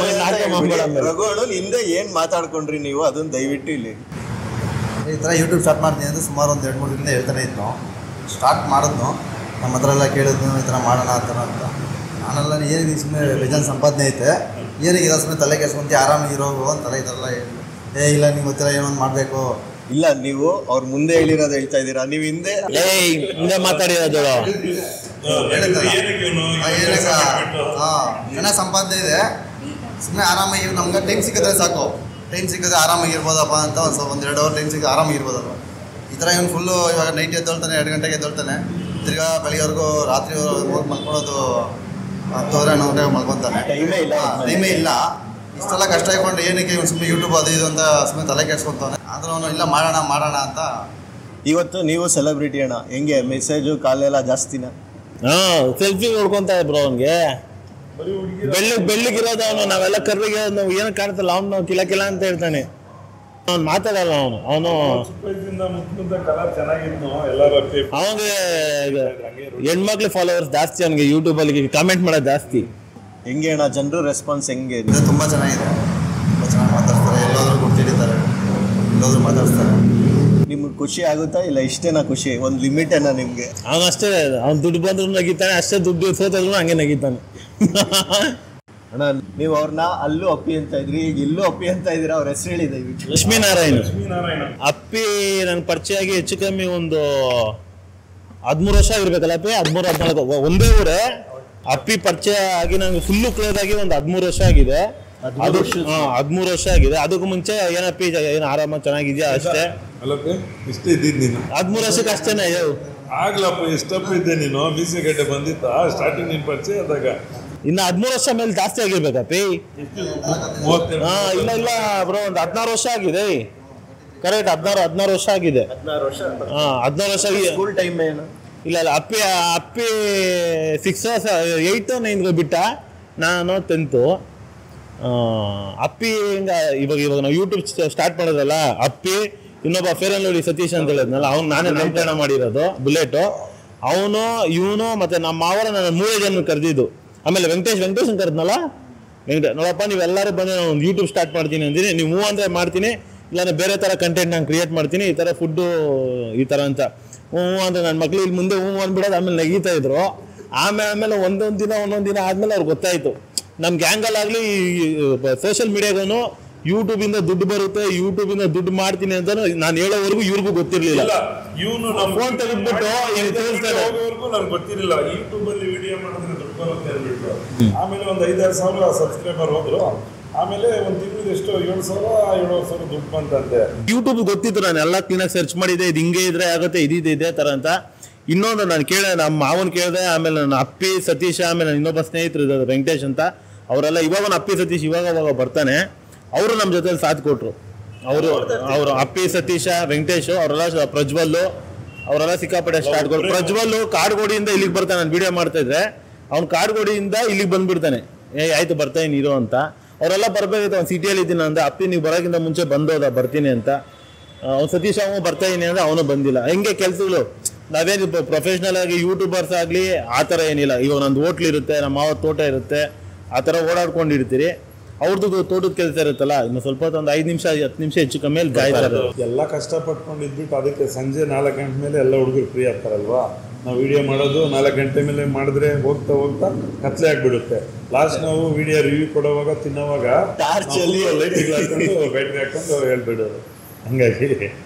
ರಘುವಣ್ಣ ಹಿಂದೆ ಏನ್ ಮಾತಾಡ್ಕೊಂಡ್ರಿ ನೀವು ಅದನ್ನ ದಯವಿಟ್ಟು ಇಲ್ಲಿ. ಈ ಥರ ಯೂಟ್ಯೂಬ್ ಸ್ಟಾರ್ಟ್ ಮಾಡ್ತೀನಿ ಅಂದರೆ ಸುಮಾರು ಒಂದು ಎರಡು ಮೂರು ದಿನದಿಂದ ಹೇಳ್ತಾನೆ ಇದ್ನು. ಸ್ಟಾರ್ಟ್ ಮಾಡಿದ್ನು, ನಮ್ಮ ಹತ್ರ ಎಲ್ಲ ಕೇಳಿದ್ನು ಈ ಥರ ಮಾಡೋಣ ಆ ಥರ ಅಂತ. ನಾನೆಲ್ಲ ಏನಿಗೆ ಸುಮ್ಮನೆ ಬೇಜಾನ್ ಸಂಪಾದನೆ ಐತೆ, ಏನಿಗೆ ಇರೋ ಸುಮ್ಮನೆ ತಲೆ ಕೆಡ್ಸ್ಕೊಂತೀವಿ ಆರಾಮಾಗಿ ಇರೋಗು ಅಂತೆಲ್ಲ ಇದೆಲ್ಲ ಹೇಳಿ. ಏ ಇಲ್ಲ ನಿಮ್ಗೆ ಗೊತ್ತಿಲ್ಲ ಏನೊಂದು ಮಾಡಬೇಕು. ಇಲ್ಲ ನೀವು ಅವ್ರ ಮುಂದೆ ಹೇಳಿರೋದು ಹೇಳ್ತಾ ಇದ್ದೀರಾ, ನೀವು ಹಿಂದೆ ಹಿಂದೆ ಮಾತಾಡಿರೋದು ಹಾಂ ಚೆನ್ನಾಗಿ ಸಂಪಾದನೆ ಇದೆ. ಸುಮ್ಮನೆ ಆರಾಮಾಗಿ ನಮ್ಗೆ ಟೈಮ್ ಸಿಕ್ಕಿದ್ರೆ ಸಾಕು, ಟೈಮ್ ಸಿಕ್ಕಿದ್ರೆ ಆರಾಮಾಗಿ ಇರ್ಬೋದಪ್ಪ ಅಂತ ಒಂದು ಸ್ವಲ್ಪ ಒಂದು ಎರಡು ಅವರ್ ಟೈಮ್ ಸಿಕ್ಕಿ ಆರಾಮಾಗಿ ಇರ್ಬೋದಪ್ಪ. ಈ ಥರ ಇವನು ಫುಲ್ಲು ಇವಾಗ ನೈಟ್ ಎದ್ದೊಳ್ತಾನೆ, ಎರಡು ಗಂಟೆಗೆ ಎದ್ದೊಳ್ತಾನೆ, ತಿರ್ಗಾ ಬೆಳಿಗ್ಗೆವರೆಗೂ ರಾತ್ರಿ ಹೋಗಿ ಮಲ್ಕೊಳ್ಳೋದು ಹತ್ತುವರೆ ಹನ್ನೊಂದು ಗಂಟೆಗೆ ಮಲ್ಕೊತಾನೆ. ಟೈಮೇ ಇಲ್ಲ ಟೈಮೇ ಇಲ್ಲ. ಇಷ್ಟೆಲ್ಲ ಕಷ್ಟ ಇಟ್ಕೊಂಡು ಏನಕ್ಕೆ ಇವ್ನು ಸುಮ್ಮನೆ ಯೂಟ್ಯೂಬ್ ಅದು ಇದು ಅಂತ ಸುಮ್ಮನೆ ತಲೆ ಕೆಡ್ಸ್ಕೊತಾನೆ. ಆದರೂ ಅವನು ಇಲ್ಲ ಮಾಡೋಣ ಮಾಡೋಣ ಅಂತ. ಇವತ್ತು ನೀವು ಸೆಲೆಬ್ರಿಟಿ ಅಣ್ಣ, ಹೆಂಗೆ ಮೆಸೇಜು ಕಾಲೆಲ್ಲ ಜಾಸ್ತಿನ? ಹಾಂ, ಸೆಲ್ಫಿ ನೋಡ್ಕೊಂತ ಬ್ರೋ ಅವನಿಗೆ ಬೆಳ್ಳಿಗೆ ಬೆಳ್ಳಿಗಿರೋದು ಅವನು. ನಾವೆಲ್ಲ ಕರ್ರಿಗೆ ನಾವು ಏನು ಕಾಣ್ತಲ್ಲ ಅವ್ನು ಕಿಲ ಕಿಲ ಅಂತ ಹೇಳ್ತಾನೆ. ಅವ್ನು ಮಾತಾಡಲ್ಲ ಅವನು ಅವನು ಚಿಕ್ಕ ವಯಸ್ಸಿಂದ ಮುದ್ದು ಮುದ್ದ ಕಲರ್ ಚೆನ್ನಾಗಿದ್ನು ಎಲ್ಲರೂ ಅವನಿಗೆ ಹೆಣ್ಮಕ್ಳು ಫಾಲೋವರ್ಸ್ ಜಾಸ್ತಿ, ಅವನಿಗೆ ಯೂಟ್ಯೂಬಲ್ಲಿ ಕಮೆಂಟ್ ಮಾಡೋದು ಜಾಸ್ತಿ. ಹೆಂಗೆ ಅಣ್ಣ ಜನರು ರೆಸ್ಪಾನ್ಸ್ ಹೆಂಗೆ? ತುಂಬ ಚೆನ್ನಾಗಿದೆ, ತುಂಬ ಚೆನ್ನಾಗಿ ಮಾತಾಡ್ತಾರೆ, ಎಲ್ಲಾದರೂ ಗುರ್ತಿಡಿತಾರೆ, ಎಲ್ಲಾದರೂ ಮಾತಾಡ್ತಾರೆ. ನಿಮ್ಗೆ ಖುಷಿ ಆಗುತ್ತಾ ಇಲ್ಲ ಇಷ್ಟೇನಾ ಖುಷಿ? ಒಂದು ಲಿಮಿಟ್ ಏನಾ ನಿಮಗೆ? ಅವನು ಅಷ್ಟೇ, ಅವ್ನು ದುಡ್ಡು ಬಂದ್ರು ನಗಿತಾನೆ, ಅಷ್ಟೇ ದುಡ್ಡು ಸೋತದ್ರು ಹಂಗೆ ನಗಿತಾನೆ. ಅಣ್ಣ ನೀವು ಅವ್ರನ್ನ ಅಲ್ಲೂ ಅಪ್ಪಿ ಅಂತ ಇದ್ರಿ, ಈಗ ಇಲ್ಲೂ ಅಪ್ಪಿ ಅಂತ ಇದ್ದೀರಾ, ಅವ್ರ ಹೆಸರು ಹೇಳಿದೆ ಲಕ್ಷ್ಮೀನಾರಾಯಣ. ಲಕ್ಷ್ಮೀನಾರಾಯಣ ಅಪ್ಪಿ ನನ್ಗೆ ಪರಿಚಯ ಆಗಿ ಹೆಚ್ಚು ಕಮ್ಮಿ ಒಂದು ಹದಿಮೂರು ವರ್ಷ ಆಗಿರ್ಬೇಕಲ್ಲ ಅಪ್ಪಿ, ಹದಿಮೂರು ಹದಿನಾಲ್ಕು ಒಂದೇ ಊರೇ. ಅಪ್ಪಿ ಪರಿಚಯ ಆಗಿ ನಂಗೆ ಫುಲ್ಲು ಕ್ಲೋಸ್ ಆಗಿ ಒಂದು ಹದಿಮೂರು ವರ್ಷ ಆಗಿದೆ. ಅದು ಹದಿಮೂರು ವರ್ಷ ಆಗಿದೆ. ಅದಕ್ಕೂ ಮುಂಚೆ ಏನಪ್ಪಿ ಏನು ಆರಾಮ ಚೆನ್ನಾಗಿದ್ಯಾ ಅಷ್ಟೇ. ಅಲ್ಲಪ್ಪ ಇಷ್ಟೇ ಇದ್ದಿದ್ದು ನೀನು ಹದಿಮೂರು ವರ್ಷಕ್ಕೆ ಅಷ್ಟೇನೆ. ಆಗ್ಲಪ್ಪ ಎಷ್ಟಪ್ಪ ಇದ್ದೆ ನೀನು? ಬೀಸಿ ಗಡ್ಡೆ ಬಂದಿತ್ತ ಸ್ಟಾರ್ಟಿಂಗ್ ನಿನ್ ಪರಿಚಯ ಆದಾಗ? ಇನ್ನು ಹದಿಮೂರು ವರ್ಷ ಮೇಲೆ ಜಾಸ್ತಿ ಆಗಿರ್ಬೇಕಪ್ಪಿ. ಹಾ ಇಲ್ಲ ಇಲ್ಲ ಬ್ರೋ, ಒಂದು ಹದಿನಾರು ವರ್ಷ ಆಗಿದೆ. ಕರೆಕ್ಟ್ ಹದಿನಾರು ಹದಿನಾರು ವರ್ಷ ಆಗಿದೆ. ಹಾ ಹದಿನಾರು ವರ್ಷ ಆಗಿದೆ. ಸ್ಕೂಲ್ ಟೈಮ್ ಏನು? ಇಲ್ಲ ಇಲ್ಲ ಅಪ್ಪಿ ಅಪ್ಪಿ ಸಿಕ್ಸ್ ಏಯ್ಟು ನೈನ್ಗೆ ಬಿಟ್ಟ, ನಾನು ಟೆಂತು. ಅಪ್ಪಿ ಹಿಂಗ ಇವಾಗ ಇವಾಗ ನಾವು ಯೂಟ್ಯೂಬ್ ಸ್ಟಾರ್ಟ್ ಮಾಡೋದಲ್ಲ, ಅಪ್ಪಿ ಇನ್ನೊಬ್ಬ ಫೇರ್ ಅಂಡ್ ಲವ್ಲಿ ಸತೀಶ್ ಅಂತ ಹೇಳಿದ್ನಲ್ಲ, ಅವ್ನು ನಾನೇ ನಾಮಕರಣ ಮಾಡಿರೋದು ಬುಲೆಟು. ಅವನು ಇವನು ಮತ್ತೆ ನಮ್ಮ ಮಾವರ ನನ್ನ ಮೂರೇ ಜನ ಕರೆದಿದ್ದು. ಆಮೇಲೆ ವೆಂಕಟೇಶ್ ವೆಂಕಟೇಶನ್ ಕರೆದ್ನಲ್ಲ, ವೆಂಕಟೇಶ್ ನೋಡಪ್ಪ ನೀವೆಲ್ಲರೂ ಬಂದು ನಾನು ಒಂದು ಯೂಟ್ಯೂಬ್ ಸ್ಟಾರ್ಟ್ ಮಾಡ್ತೀನಿ ಅಂತೀನಿ. ನೀವು ಹ್ಞೂ ಅಂದರೆ ಮಾಡ್ತೀನಿ, ಇಲ್ಲಾಂದ್ರೆ ಬೇರೆ ಥರ ಕಂಟೆಂಟ್ ನಾನು ಕ್ರಿಯೇಟ್ ಮಾಡ್ತೀನಿ, ಈ ಥರ ಫುಡ್ಡು ಈ ಥರ ಅಂತ. ಹ್ಞೂ ಅಂದರೆ ನನ್ನ ಮಕ್ಳು ಇಲ್ಲಿ ಮುಂದೆ ಹ್ಞೂ ಅಂದ್ಬಿಡೋದು. ಆಮೇಲೆ ನಗೀತಾ ಇದ್ರು. ಆಮೇಲೆ ಆಮೇಲೆ ಒಂದೊಂದು ದಿನ ಒಂದೊಂದು ದಿನ ಆದಮೇಲೆ ಅವ್ರಿಗೆ ಗೊತ್ತಾಯಿತು ನಮ್ಮ ಗ್ಯಾಂಗಲ್ಲಾಗಲಿ ಸೋಷಿಯಲ್ ಮೀಡಿಯಾಗೂ ಯೂಟ್ಯೂಬಿಂದ ದುಡ್ಡು ಬರುತ್ತೆ, ಯೂಟ್ಯೂಬಿಂದ ದುಡ್ಡು ಮಾಡ್ತೀನಿ ಅಂತ ನಾನು ಹೇಳೋವರೆಗೂ ಇವ್ರಿಗೂ ಗೊತ್ತಿರಲಿಲ್ಲ. ಇವನು ಫೋನ್ ತೆಗೆದ್ಬಿಟ್ಟು ಹೋಗೋವರೆಗೂ ನಂಗೆ ಗೊತ್ತಿರಲಿಲ್ಲ ಯೂಟ್ಯೂಬ್ ಅಲ್ಲಿ ವಿಡಿಯೋ ಮಾಡಿದ್ರೆ ದುಡ್ಡು ಬರುತ್ತೆ ಅಂದ್ಬಿಟ್ಟು. ಆಮೇಲೆ ಒಂದು ಐದಾರು ಸಾವಿರ ಸಬ್ಸ್ಕ್ರೈಬರ್ ಹೋದ್ರು. ಆಮೇಲೆ ಒಂದು ತಿಂಗಳು ಎಷ್ಟು ಏಳು ಸಾವಿರ ಏಳುವರೆ ಸಾವಿರ ದುಡ್ಡು ಬಂತಂತೆ. ಯೂಟ್ಯೂಬ್ ಗೊತ್ತಿತ್ತು, ನಾನು ಎಲ್ಲ ಕ್ಲೀನಾಗಿ ಸರ್ಚ್ ಮಾಡಿದೆ, ಇದು ಹಿಂಗೆ ಇದ್ರೆ ಆಗುತ್ತೆ, ಇದಿದೆ ಇದೇ ಥರ ಅಂತ. ಇನ್ನೊಂದು ನಾನು ಕೇಳಿದೆ, ನಮ್ಮ ಮಾವನ್ ಕೇಳಿದೆ, ಆಮೇಲೆ ನನ್ನ ಅಪ್ಪಿ ಸತೀಶ, ಆಮೇಲೆ ನನ್ನ ಇನ್ನೊಬ್ಬ ಸ್ನೇಹಿತರು ಇದ್ದಾರೆ ವೆಂಕಟೇಶ್ ಅಂತ, ಅವರೆಲ್ಲ ಇವಾಗ ಅಪ್ಪಿ ಸತೀಶ್ ಇವಾಗ ಅವಾಗ ಬರ್ತಾನೆ, ಅವರು ನಮ್ಮ ಜೊತೆಲಿ ಸಾಥ್ ಕೊಟ್ಟರು. ಅವರು ಅವರು ಅಪ್ಪಿ ಸತೀಶ ವೆಂಕಟೇಶ್ ಅವರೆಲ್ಲ ಪ್ರಜ್ವಲ್ಲು ಅವರೆಲ್ಲ ಸಿಕ್ಕಾಪಟ್ಟೆ ಸ್ಟಾರ್ಟ್ ಕೊಟ್ಟರು. ಪ್ರಜ್ವಲ್ಲು ಕಾಡ್ಗೋಡಿಯಿಂದ ಇಲ್ಲಿಗೆ ಬರ್ತಾನೆ, ನಾನು ವಿಡಿಯೋ ಮಾಡ್ತಾ ಇದ್ರೆ ಅವ್ನು ಕಾಡ್ಗೋಡಿಯಿಂದ ಇಲ್ಲಿಗೆ ಬಂದ್ಬಿಡ್ತಾನೆ, ಏ ಆಯ್ತು ಬರ್ತಾನೆ ನೀರು ಅಂತ. ಅವರೆಲ್ಲ ಬರ್ಬೇಕಾಯ್ತು, ಅವ್ನು ಸಿಟಿಯಲ್ಲಿ ಇದ್ದೀನಿ ಅಂದ. ಅಪ್ಪಿ ನೀವು ಬರೋಕ್ಕಿಂತ ಮುಂಚೆ ಬಂದೋದ ಬರ್ತೀನಿ ಅಂತ. ಅವ್ನು ಸತೀಶ್ ಅವನು ಬರ್ತಾ ಇದೀನಿ ಅಂದರೆ ಅವನು ಬಂದಿಲ್ಲ. ಹೆಂಗೆ ಕೆಲಸಗಳು ನಾವೇನು ಪ್ರೊಫೆಷ್ನಲ್ ಆಗಿ ಯೂಟ್ಯೂಬರ್ಸ್ ಆಗಲಿ ಆ ಥರ ಏನಿಲ್ಲ. ಇವಾಗ ನಂದು ಹೋಟ್ಲ್ ಇರುತ್ತೆ, ನಮ್ಮ ಮಾವ ತೋಟ ಇರುತ್ತೆ, ಆ ಥರ ಓಡಾಡ್ಕೊಂಡಿರ್ತೀರಿ. ಅವ್ರದ್ದು ತೋಟದ ಕೆಲಸ ಇರುತ್ತಲ್ಲ, ಇನ್ನು ಸ್ವಲ್ಪ ಹೊತ್ತು ಒಂದು ಐದು ನಿಮಿಷ ಹತ್ತು ನಿಮಿಷ ಹೆಚ್ಚು ಕಮ್ಮಿ ಕಾಯ್ತಾರೆ. ಎಲ್ಲ ಕಷ್ಟಪಟ್ಕೊಂಡು ಇದ್ಬಿಟ್ಟು ಅದಕ್ಕೆ ಸಂಜೆ ನಾಲ್ಕು ಗಂಟೆ ಮೇಲೆ ಎಲ್ಲ ಹುಡುಗರು ಫ್ರೀ ಆಗ್ತಾರಲ್ವಾ. ನಾವು ವಿಡಿಯೋ ಮಾಡೋದು ನಾಲ್ಕು ಗಂಟೆ ಮೇಲೆ ಮಾಡಿದ್ರೆ ಹೋಗ್ತಾ ಹೋಗ್ತಾ ಕತ್ಲೆ ಆಗಿಬಿಡುತ್ತೆ. ಲಾಸ್ಟ್ ನಾವು ವಿಡಿಯೋ ರಿವ್ಯೂ ಕೊಡುವಾಗ ತಿನ್ನೋವಾಗ ಲೈಟಿಗೆ ಹಾಕೊಂಡು ಬ್ಯಾಟ್ರಿ ಹಾಕೊಂಡು ಹೇಳ್ಬಿಡೋದು. ಹಂಗಾಗಿ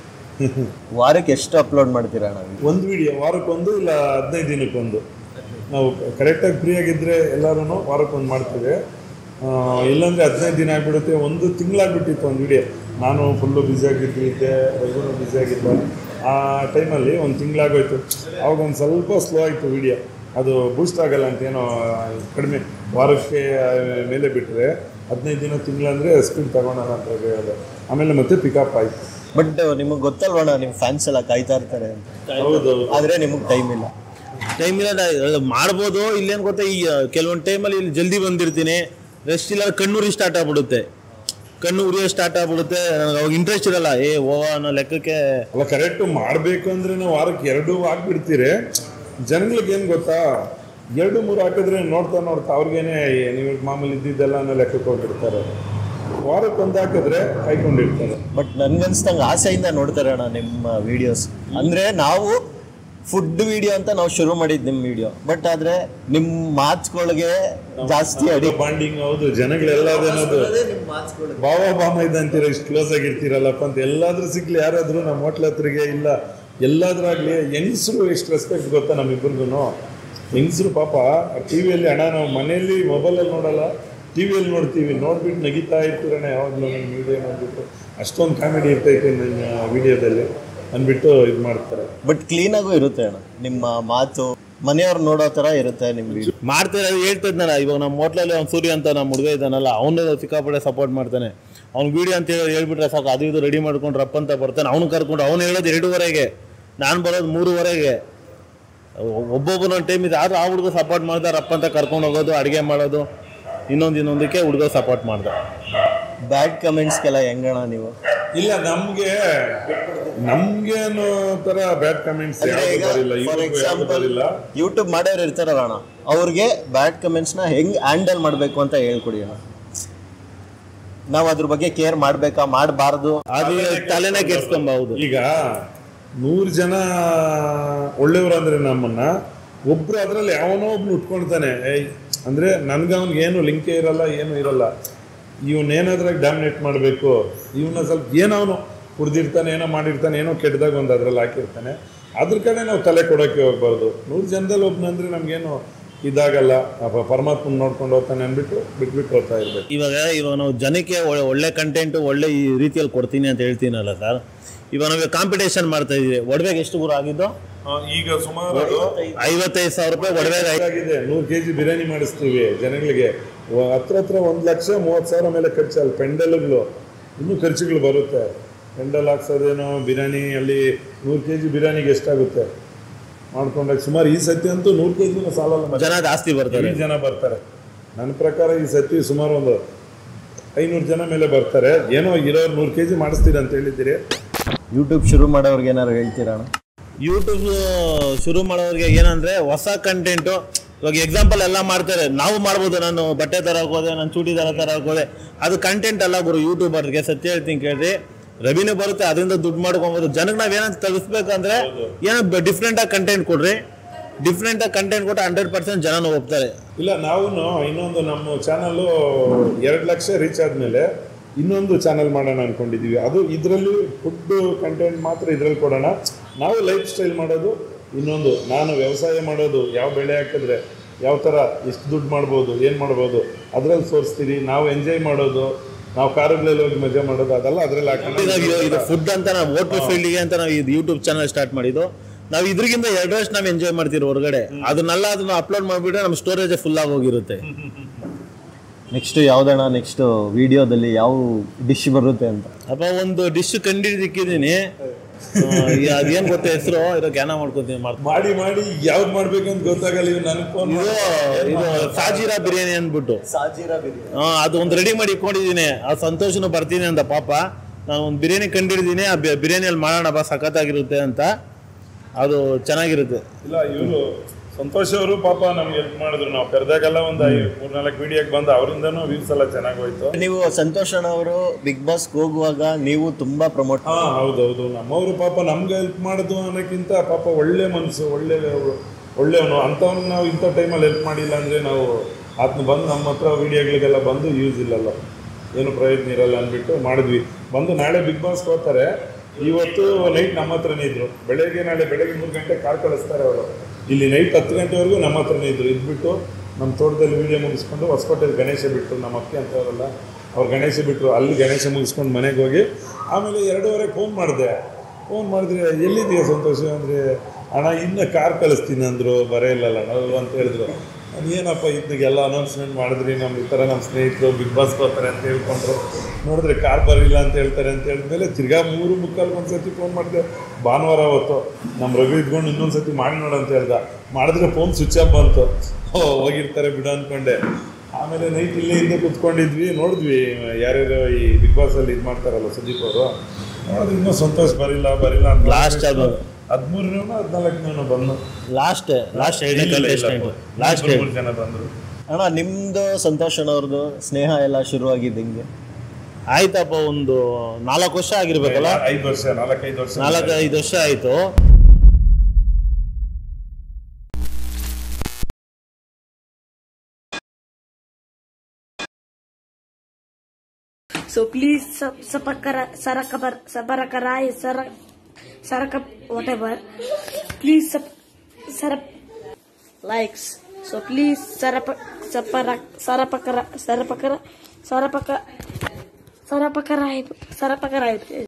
ವಾರಕ್ಕೆ ಎಷ್ಟು ಅಪ್ಲೋಡ್ ಮಾಡ್ತೀರಾ ನಾವು? ಒಂದು ವಿಡಿಯೋ ವಾರಕ್ಕೊಂದು ಇಲ್ಲ ಹದಿನೈದು ದಿನಕ್ಕೊಂದು. ನಾವು ಕರೆಕ್ಟಾಗಿ ಫ್ರೀ ಆಗಿದ್ದರೆ ಎಲ್ಲರೂ ವಾರಕ್ಕೊಂದು ಮಾಡ್ತೀವಿ. ಇಲ್ಲಾಂದರೆ ಹದಿನೈದು ದಿನ ಆಗಿಬಿಡುತ್ತೆ, ಒಂದು ತಿಂಗಳಾಗ್ಬಿಟ್ಟಿತ್ತು ಒಂದು ವಿಡಿಯೋ. ನಾನು ಫುಲ್ಲು ಬ್ಯುಸಿಯಾಗಿದ್ದೆ, ರಘುನು ಬ್ಯುಸಿಯಾಗಿದ್ದೆ. ಆ ಟೈಮಲ್ಲಿ ಒಂದು ತಿಂಗಳಾಗೋಯ್ತು. ಅವಾಗ ಒಂದು ಸ್ವಲ್ಪ ಸ್ಲೋ ಆಯಿತು ವಿಡಿಯೋ. ಅದು ಬೂಸ್ಟ್ ಆಗಲ್ಲ ಅಂತ ಏನೋ ಕಡಿಮೆ ವಾರಕ್ಕೆ ಮೇಲೆ ಬಿಟ್ಟರೆ ಹದಿನೈದು ದಿನ ತಿಂಗಳಂದರೆ ಸ್ಪೀಡ್ ತಗೊಳ್ಳೋಣ ಅಂತ ಹೇಳಿದೆ. ಆಮೇಲೆ ಮತ್ತೆ ಪಿಕಪ್ ಆಯಿತು. ಬಟ್ ನಿಮಗೆ ಗೊತ್ತಲ್ವಣ್ಣ, ನಿಮ್ಮ ಫ್ಯಾನ್ಸ್ ಎಲ್ಲ ಕಾಯ್ತಾ ಇರ್ತಾರೆ ಅಂತ. ಹೌದು, ಆದರೆ ನಿಮಗೆ ಟೈಮ್ ಇಲ್ಲ. ಟೈಮ್ ಇಲ್ಲ ಮಾಡ್ಬೋದು. ಇಲ್ಲೇನು ಗೊತ್ತಾ, ಈ ಕೆಲವೊಂದು ಟೈಮಲ್ಲಿ ಇಲ್ಲಿ ಜಲ್ದಿ ಬಂದಿರ್ತೀನಿ, ರೆಸ್ಟ್ ಇಲ್ಲ, ಕಣ್ಣೂರಿ ಸ್ಟಾರ್ಟ್ ಆಗ್ಬಿಡುತ್ತೆ, ಕಣ್ಣು ಉರಿಯೋ ಸ್ಟಾರ್ಟ್ ಆಗ್ಬಿಡುತ್ತೆ. ನನಗೆ ಅವಾಗ ಇಂಟ್ರೆಸ್ಟ್ ಇರಲ್ಲ, ಏ ಓ ಅನ್ನೋ ಲೆಕ್ಕಕ್ಕೆ. ಅಲ್ಲ ಕರೆಕ್ಟು ಮಾಡಬೇಕು ಅಂದರೆ ನಾವು ವಾರಕ್ಕೆ ಎರಡು ಹಾಕ್ಬಿಡ್ತೀರಿ. ಜನಗಳಿಗೆ ಏನು ಗೊತ್ತಾ, ಎರಡು ಮೂರು ಹಾಕಿದ್ರೆ ನೋಡ್ತಾ ನೋಡ್ತಾ ಅವ್ರಿಗೇನೆ ನೀವು ಮಾಮೂಲಿ ಇದ್ದಿದ್ದೆಲ್ಲ ಅನ್ನೋ ಲೆಕ್ಕಕ್ಕೆ ಹೋಗ್ಬಿಡ್ತಾರೆ. ವಾರಕ್ಕೆ ಒಂದು ಹಾಕಿದ್ರೆ ಕಾಯ್ಕೊಂಡಿರ್ತಾರೆ. ಬಟ್ ನನ್ಗನ್ಸ್ದಂಗೆ ಆಸೆಯಿಂದ ನೋಡ್ತಾರೆ ಅಣ್ಣ ನಿಮ್ಮ ವಿಡಿಯೋಸ್. ಅಂದರೆ ನಾವು ಫುಡ್ ವಿಡಿಯೋ ಅಂತ ನಾವು ಶುರು ಮಾಡಿದ್ದು ನಿಮ್ಮ ವಿಡಿಯೋ, ಬಟ್ ಆದರೆ ನಿಮ್ಮ ಮಾತುಗಳಿಗೆ ಜಾಸ್ತಿ ಅಡಿ ಬಾಂಡಿಂಗ್. ಹೌದು, ಜನಗಳೆಲ್ಲದೇನೋದು ಬಾವ ಬಾಮ ಇದ್ದಂತೀರ, ಇಷ್ಟು ಕ್ಲೋಸ್ ಆಗಿರ್ತೀರಲ್ಲಪ್ಪ ಅಂತ. ಎಲ್ಲಾದ್ರೂ ಸಿಗ್ಲಿ ಯಾರಾದರೂ ನಮ್ಮ ಹೋಟ್ಲ ಹತ್ರಿಗೆ ಇಲ್ಲ ಎಲ್ಲಾದ್ರಾಗಲಿ ಹೆಂಗಸರು ಎಷ್ಟು ರೆಸ್ಪೆಕ್ಟ್ ಗೊತ್ತಾ ನಮ್ಮಿಬ್ಬರಿಗೂ. ಹೆಂಗಸರು ಪಾಪ ಟಿ ವಿಯಲ್ಲಿ ಅಣ್ಣ ನಾವು ಮನೆಯಲ್ಲಿ ಮೊಬೈಲಲ್ಲಿ ನೋಡಲ್ಲ, ಟಿ ವಿಯಲ್ಲಿ ನೋಡ್ತೀವಿ, ನೋಡ್ಬಿಟ್ಟು ನಗಿತಾ ಇರ್ತೀರಣ್ಣ ಯಾವಾಗಲೂ ನನ್ನ ವಿಡಿಯೋ ನೋಡ್ಬಿಟ್ಟು. ಅಷ್ಟೊಂದು ಕಾಮಿಡಿ ಇರ್ತೈತೆ ನನ್ನ ವಿಡಿಯೋದಲ್ಲಿ ಅಂದ್ಬಿಟ್ಟು ಇದು ಮಾಡ್ತಾರೆ. ಬಟ್ ಕ್ಲೀನಾಗೂ ಇರುತ್ತೆ ಅಣ್ಣ ನಿಮ್ಮ ಮಾತು, ಮನೆಯವ್ರು ನೋಡೋ ಥರ ಇರುತ್ತೆ ನಿಮ್ಮ ವಿಡಿಯೋ. ಮಾಡ್ತಾರೆ ಹೇಳ್ತಿದ್ನಲ್ಲ, ಇವಾಗ ನಮ್ಮ ಹೋಟ್ಲಲ್ಲಿ ಅವ್ನು ಸೂರ್ಯ ಅಂತ ನಮ್ಮ ಹುಡುಗ ಇದ್ದಾನಲ್ಲ, ಅವನು ಸಿಕ್ಕಾಪಟ್ಟೆ ಸಪೋರ್ಟ್ ಮಾಡ್ತಾನೆ. ಅವ್ನು ವೀಡಿಯೋ ಅಂತ ಹೇಳಿ ಹೇಳ್ಬಿಟ್ರೆ ಸಾಕು, ಅದು ಇದು ರೆಡಿ ಮಾಡ್ಕೊಂಡು ರಪ್ಪ ಅಂತ ಬರ್ತಾನೆ. ಅವ್ನು ಕರ್ಕೊಂಡು ಅವ್ನು ಹೇಳೋದು ಎರಡೂವರೆಗೆ, ನಾನು ಬರೋದು ಮೂರುವರೆಗೆ. ಒಬ್ಬೊಬ್ಬನ ಟೈಮ್ ಇದೆ, ಆದರೂ ಆ ಹುಡುಗ ಸಪೋರ್ಟ್ ಮಾಡ್ದೆ, ರಪ್ಪ ಅಂತ ಕರ್ಕೊಂಡು ಹೋಗೋದು, ಅಡುಗೆ ಮಾಡೋದು, ಇನ್ನೊಂದು ಇನ್ನೊಂದಕ್ಕೆ ಹುಡುಗ ಸಪೋರ್ಟ್ ಮಾಡ್ದೆ. ಬ್ಯಾಡ್ ಕಮೆಂಟ್ಸ್ಗೆಲ್ಲ ಹೆಂಗಣ ನೀವು? ಇಲ್ಲ ನಮ್ಗೆ ನಮ್ಗೇನು ತರ ಬ್ಯಾಡ್ ಕಮೆಂಟ್ಸ್ ಬರಿಲ್ಲ. ಯೂಟ್ಯೂಬ್ ಮಾಡೋರು ಇರ್ತಾರಲ್ಲ ಅಣ್ಣ, ಅವ್ರಿಗೆ ಬ್ಯಾಡ್ ಕಮೆಂಟ್ಸ್ ನ ಹೆಂಗ್ ಹ್ಯಾಂಡಲ್ ಮಾಡ್ಬೇಕು ಅಂತ ಹೇಳ್ಕೊಡಿ ಅಣ್ಣ. ನಾವು ಅದ್ರ ಬಗ್ಗೆ ಕೇರ್ ಮಾಡ್ಬೇಕಾ ಮಾಡಬಾರ್ದು ಅದು ತಲೆನೇ ಕೆಡ್ಸ್ಕೊಂಬಹುದು. ಈಗ ನೂರು ಜನ ಒಳ್ಳೆಯವರು ಅಂದ್ರೆ ನಮ್ಮನ್ನ ಒಬ್ರು ಅದ್ರಲ್ಲಿ ಯಾವನೋ ಒಬ್ನು ಉಟ್ಕೊಳ್ತಾನೆ, ಅಂದ್ರೆ ನನ್ಗೆ ಅವ್ನಿಗೆ ಏನು ಲಿಂಕೇ ಇರಲ್ಲ, ಏನು ಇರಲ್ಲ, ಇವನೇನಾದ್ರಾಗ ಡಾಮಿನೇಟ್ ಮಾಡಬೇಕು, ಇವನ್ನ ಸ್ವಲ್ಪ ಏನವನು ಕುಡ್ದಿರ್ತಾನೆ, ಏನೋ ಮಾಡಿರ್ತಾನೆ, ಏನೋ ಕೆಟ್ಟದಾಗ ಒಂದು ಅದ್ರಲ್ಲಿ ಹಾಕಿರ್ತಾನೆ, ಅದ್ರ ಕಡೆ ನಾವು ತಲೆ ಕೊಡೋಕ್ಕೆ ಹೋಗ್ಬಾರ್ದು. ನೂರು ಜನದಲ್ಲಿ ಒಬ್ನಂದ್ರೆ ನಮ್ಗೇನು ಇದಾಗಲ್ಲ, ಪರಮಾತ್ಮ ನೋಡ್ಕೊಂಡು ಹೋಗ್ತಾನೆ ಅಂದ್ಬಿಟ್ಟು ಬಿಟ್ಬಿಟ್ಟು ಹೋಗ್ತಾ ಇರ್ಬೇಕು. ಇವಾಗ ಇವಾಗ ನಾವು ಜನಕ್ಕೆ ಒಳ್ಳೆ ಕಂಟೆಂಟು ಒಳ್ಳೆ ಈ ರೀತಿಯಲ್ಲಿ ಕೊಡ್ತೀನಿ ಅಂತ ಹೇಳ್ತೀನಲ್ಲ ಸರ್. ಇವಾಗ ನಾವೇ ಕಾಂಪಿಟೇಷನ್ ಮಾಡ್ತಾ ಇದೀವಿ. ಒಡವೆಗೆ ಎಷ್ಟು ಗುರು ಆಗಿದ್ದು? ಈಗ ಸುಮಾರು ಐವತ್ತೈದು ಸಾವಿರ ರೂಪಾಯಿ ಒಡವೆ ಆಗಿದೆ. ನೂರು ಕೆ ಜಿ ಬಿರಿಯಾನಿ ಮಾಡಿಸ್ತೀವಿ ಜನಗಳಿಗೆ, ಹತ್ರ ಹತ್ರ ಒಂದು ಲಕ್ಷ ಮೂವತ್ತು ಸಾವಿರ ಮೇಲೆ ಖರ್ಚು. ಅಲ್ಲಿ ಪೆಂಡಲ್ಗಳು ಇನ್ನೂ ಖರ್ಚುಗಳು ಬರುತ್ತೆ. ಪೆಂಡಲ್ ಹಾಕ್ಸೋದೇನೋ ಬಿರಿಯಾನಿ, ಅಲ್ಲಿ ನೂರು ಕೆ ಜಿ ಬಿರಿಯಾನಿಗೆ ಎಷ್ಟಾಗುತ್ತೆ ಮಾಡ್ಕೊಂಡಾಗ ಸುಮಾರು ಈ ಸತಿ ಅಂತೂ ನೂರು ಕೆ ಜಿನ ಸಾಲಲ್ಲ, ಜನ ಜಾಸ್ತಿ ಬರ್ತಾರೆ, ಜನ ಬರ್ತಾರೆ. ನನ್ನ ಪ್ರಕಾರ ಈ ಸತಿ ಸುಮಾರು ಒಂದು ಐನೂರು ಜನ ಮೇಲೆ ಬರ್ತಾರೆ. ಏನೋ ಇರೋರು ನೂರು ಕೆ ಜಿ ಮಾಡಿಸ್ತೀರಿ ಅಂತ ಹೇಳಿದ್ದೀರಿ. ಯೂಟ್ಯೂಬ್ ಶುರು ಮಾಡೋರ್ಗೆ ಏನಾದ್ರು ಹೇಳ್ತೀರಾ ಅಣ್ಣ? ಯೂಟ್ಯೂಬ್ ಶುರು ಮಾಡೋರಿಗೆ ಏನಂದ್ರೆ ಹೊಸ ಕಂಟೆಂಟು, ಇವಾಗ ಎಕ್ಸಾಂಪಲ್ ಎಲ್ಲ ಮಾಡ್ತಾರೆ, ನಾವು ಮಾಡ್ಬೋದು. ನಾನು ಬಟ್ಟೆ ತರಕ್ಕೆ ಹೋದೆ, ನಾನು ಚೂಡಿದಾರ ತರಕ್ಕೆ ಹೋದೆ, ಅದು ಕಂಟೆಂಟ್ ಅಲ್ಲ ಗುರು. ಯೂಟ್ಯೂಬರ್ಗೆ ಸತ್ಯ ಹೇಳ್ತೀನಿ ಕೇಳ್ರಿ, ರೆವಿನ್ಯೂ ಬರುತ್ತೆ, ಅದರಿಂದ ದುಡ್ಡು ಮಾಡ್ಕೊಬೋದು. ಜನಕ್ಕೆ ನಾವ್ ಏನಂತ ತಲುಪಿಸ್ಬೇಕಂದ್ರೆ ಏನೋ ಡಿಫ್ರೆಂಟ್ ಆಗಿ ಕಂಟೆಂಟ್ ಕೊಡ್ರಿ. ಡಿಫ್ರೆಂಟ್ ಆಗಿ ಕಂಟೆಂಟ್ ಕೊಟ್ಟು ಹಂಡ್ರೆಡ್ ಪರ್ಸೆಂಟ್ ಜನ ಹೋಗ್ತಾರೆ. ಇಲ್ಲ, ನಾವು ಇನ್ನೊಂದು ನಮ್ಮ ಚಾನಲ್ಲು ಎರಡು ಲಕ್ಷ ರೀಚ್ ಆದ್ಮೇಲೆ ಇನ್ನೊಂದು ಚಾನಲ್ ಮಾಡೋಣ ಅನ್ಕೊಂಡಿದೀವಿ. ಅದು ಇದರಲ್ಲಿ ಫುಡ್ ಕಂಟೆಂಟ್ ಮಾತ್ರ ಇದ್ರಲ್ಲಿ ಕೊಡೋಣ. ನಾವು ಲೈಫ್ ಸ್ಟೈಲ್ ಮಾಡೋದು ಇನ್ನೊಂದು, ನಾನು ವ್ಯವಸಾಯ ಮಾಡೋದು, ಯಾವ ಬೆಳೆ ಹಾಕಿದ್ರೆ ಯಾವ ಥರ ಎಷ್ಟು ದುಡ್ಡು ಮಾಡ್ಬೋದು, ಏನು ಮಾಡ್ಬೋದು ಅದರಲ್ಲಿ ತೋರಿಸ್ತೀವಿ. ನಾವು ಎಂಜಾಯ್ ಮಾಡೋದು, ನಾವು ಕಾರುಗಳಲ್ಲಿ ಹೋಗಿ ಮಜಾ ಮಾಡೋದು, ಅದೆಲ್ಲ ಅದರಲ್ಲಿ ಹಾಕೊಂಡು ಇದು ಫುಡ್ ಅಂತ ನಾವು ಹೋಟೆಲ್ ಫೀಲ್ಡ್ಗೆ ಅಂತ ನಾವು ಇದು ಯೂಟ್ಯೂಬ್ ಚಾನಲ್ ಸ್ಟಾರ್ಟ್ ಮಾಡಿದ್ದು. ನಾವು ಇದ್ರಿಗಿಂತ ಎರಡು ವರ್ಷ ನಾವು ಎಂಜಾಯ್ ಮಾಡ್ತೀವಿ ಹೊರಗಡೆ. ಅದನ್ನೆಲ್ಲ ಅದನ್ನ ಅಪ್ಲೋಡ್ ಮಾಡಿಬಿಟ್ರೆ ನಮ್ಮ ಸ್ಟೋರೇಜ್ ಫುಲ್ ಆಗಿ ಹೋಗಿರುತ್ತೆ. ನೆಕ್ಸ್ಟ್ ಯಾವ್ದಣ್ಣ? ನೆಕ್ಸ್ಟ್ ವಿಡಿಯೋದಲ್ಲಿ ಯಾವ ಡಿಶ್ ಬರುತ್ತೆ ಅಂತ? ಅಪ್ಪ ಒಂದು ಡಿಶ್ ಕಂಡಿಡಿಕ್ಕಿದ್ದೀನಿ, ಅದೇನ್ ಗೊತ್ತ ಹೆಸರು, ಇರೋ ಜ್ಞಾನ ಮಾಡ್ಕೊತೀನಿ. ಮಾಡಿ ಮಾಡಿ ಯಾವ್ದು ಮಾಡ್ಬೇಕಂತ ಗೊತ್ತಾಗಲ್ಲ. ಇವ್ ನನ್ ಫೋನ್ ಇದು ಇದು ಸಾಜೀರಾ ಬಿರಿಯಾನಿ ಅಂದ್ಬಿಟ್ಟು, ಹಾ ಅದು ಒಂದು ರೆಡಿ ಮಾಡಿ ಇಟ್ಕೊಂಡಿದ್ದೀನಿ. ಆ ಸಂತೋಷನು ಬರ್ತೀನಿ ಅಂತ ಪಾಪ. ನಾನು ಒಂದು ಬಿರಿಯಾನಿ ಕಂಡಿಡಿದ್ದೀನಿ, ಆ ಬಿರಿಯಾನಿಯಲ್ಲಿ ಮಾಡೋಣ ಬಾ ಸಖತ್ತಾಗಿರುತ್ತೆ ಅಂತ. ಅದು ಚೆನ್ನಾಗಿರುತ್ತೆ. ಇಲ್ಲ, ಇವರು ಸಂತೋಷ್ ಅವರು ಪಾಪ ನಮ್ಗೆ ಹೆಲ್ಪ್ ಮಾಡಿದ್ರು. ನಾವು ಕರೆದಾಗೆಲ್ಲ ಒಂದು ಮೂರ್ನಾಲ್ಕು ವಿಡಿಯೋಗೆ ಬಂದು ಅವರಿಂದನೂ ವ್ಯೂಸ್ ಎಲ್ಲ ಚೆನ್ನಾಗಿ ಹೋಯ್ತು. ನೀವು ಸಂತೋಷ್ ಅಣ್ಣ ಅವರು ಬಿಗ್ ಬಾಸ್ ಹೋಗುವಾಗ ನೀವು ತುಂಬಾ ಪ್ರಮೋಟ್. ಹಾ ಹೌದೌದು, ನಮ್ಮವರು ಪಾಪ ನಮ್ಗೆ ಹೆಲ್ಪ್ ಮಾಡೋದು ಅನ್ನೋಕ್ಕಿಂತ ಪಾಪ ಒಳ್ಳೆ ಮನಸ್ಸು, ಒಳ್ಳೆ ಒಳ್ಳೆಯವನು ಅಂಥವ್ನು ನಾವು ಇಂಥ ಟೈಮಲ್ಲಿ ಹೆಲ್ಪ್ ಮಾಡಿಲ್ಲ ಅಂದರೆ ನಾವು ಆತನ ಬಂದು ನಮ್ಮ ಹತ್ರ ವಿಡಿಯೋಗಳಿಗೆಲ್ಲ ಬಂದು ಯೂಸ್ ಇಲ್ಲಲ್ಲ, ಏನು ಪ್ರಯೋಜನ ಇರಲ್ಲ ಅಂದ್ಬಿಟ್ಟು ಮಾಡಿದ್ವಿ. ಬಂದು ನಾಳೆ ಬಿಗ್ ಬಾಸ್ಗೆ ಹೋಗ್ತಾರೆ. ಇವತ್ತು ನೈಟ್ ನಮ್ಮ ಹತ್ರನೇ ಇದ್ರು. ಬೆಳಗ್ಗೆ ನಾಳೆ ಬೆಳಗ್ಗೆ ಮೂರು ಗಂಟೆ ಕಾರ್ ಕಳಿಸ್ತಾರೆ ಅವರು. ಇಲ್ಲಿ ನೈಟ್ ಹತ್ತು ಗಂಟೆವರೆಗೂ ನಮ್ಮ ಹತ್ರನೇ ಇದ್ರು. ಇದ್ಬಿಟ್ಟು ನಮ್ಮ ತೋಟದಲ್ಲಿ ವೀಡಿಯೋ ಮುಗಿಸ್ಕೊಂಡು ಹೊಸಕೋಟೆಯಲ್ಲಿ ಗಣೇಶ ಬಿಟ್ಟರು. ನಮ್ಮ ಅಕ್ಕೆ ಅಂತವರಲ್ಲ ಅವ್ರು ಗಣೇಶ ಬಿಟ್ಟರು. ಅಲ್ಲಿ ಗಣೇಶ ಮುಗಿಸ್ಕೊಂಡು ಮನೆಗೆ ಹೋಗಿ ಆಮೇಲೆ ಎರಡೂವರೆಗೆ ಫೋನ್ ಮಾಡಿದೆ. ಫೋನ್ ಮಾಡಿದ್ರೆ ಎಲ್ಲಿದೆಯಾ ಸಂತೋಷ ಅಂದರೆ, ಅಣ್ಣ ಇನ್ನು ಕಾರ್ ಕಳಿಸ್ತೀನಿ ಅಂದರು, ಬರೇ ಇಲ್ಲಲ್ಲ ನಾವು ಅಂತ ಹೇಳಿದ್ರು. ಏನಪ್ಪ ಇದನ್ನೆಲ್ಲ ಅನೌನ್ಸ್ಮೆಂಟ್ ಮಾಡಿದ್ರಿ, ನಮ್ಮ ಈ ಥರ ನಮ್ಮ ಸ್ನೇಹಿತರು ಬಿಗ್ ಬಾಸ್ ಬರ್ತಾರೆ ಅಂತ ಹೇಳ್ಕೊಂಡ್ರು. ನೋಡಿದ್ರೆ ಕಾರ್ ಬರಲಿಲ್ಲ ಅಂತ ಹೇಳ್ತಾರೆ ಅಂತ ಹೇಳಿದ್ಮೇಲೆ ತಿರ್ಗಾ ಮೂರು ಮುಕ್ಕಾಲ್ಗೆ ಒಂದು ಸತಿ ಫೋನ್ ಮಾಡಿದೆ. ಭಾನುವಾರ ಅವತ್ತು ನಮ್ಮ ರಘು ಇದ್ಕೊಂಡು ಇನ್ನೊಂದು ಸತಿ ಮಾಡಿ ನೋಡು ಅಂತ ಹೇಳ್ದ. ಮಾಡಿದ್ರೆ ಫೋನ್ ಸ್ವಿಚ್ ಆಫ್ ಬಂತು. ಓ ಹೋಗಿರ್ತಾರೆ ಬಿಡು ಅಂದ್ಕೊಂಡೆ. ಆಮೇಲೆ ನೈಟ್ ಇಲ್ಲೇ ಹಿಂದೆ ಕೂತ್ಕೊಂಡಿದ್ವಿ, ನೋಡಿದ್ವಿ ಯಾರ್ಯಾರು ಈ ಬಿಗ್ ಬಾಸಲ್ಲಿ ಇದು ಮಾಡ್ತಾರಲ್ಲ ಸುದೀಪ್ ಅವರು. ನೋಡಿದ್ರೆ ಇನ್ನೂ ಸಂತೋಷ್ ಬರಿಲ್ಲ ಬರಿಲ್ಲ ಅಂತ ಲಾಸ್ಟ್ ಅದು ಹದಿಮೂರನೇ ಹದಿನಾಲ್ಕನೇ ಬಂದು ಲಾಸ್ಟ್ ಲಾಸ್ಟ್ ಲಾಸ್ಟ್ ಮೂರು ಜನ ಬಂದರು. ಅಣ್ಣ ನಿಮ್ದು ಸಂತೋಷ್ ಅಣ್ಣವ್ರದ್ದು ಸ್ನೇಹ ಎಲ್ಲ ಶುರುವಾಗಿದ್ದು ಹಿಂಗೆ ಆಯ್ತಪ್ಪ. ಒಂದು ನಾಲ್ಕು ವರ್ಷ ಆಗಿರ್ಬೇಕಲ್ಲ, ಐದು ವರ್ಷ ನಾಲ್ಕೈದು ವರ್ಷ ನಾಲ್ಕು ಐದು ವರ್ಷ ಆಯ್ತು. So please sub subakara sarakabar sabarakarai sarak sarakap whatever. Please sub sarap likes. So please sarap saparak sarapakara sarapakara sarapaka sarapakarai sarapakarai.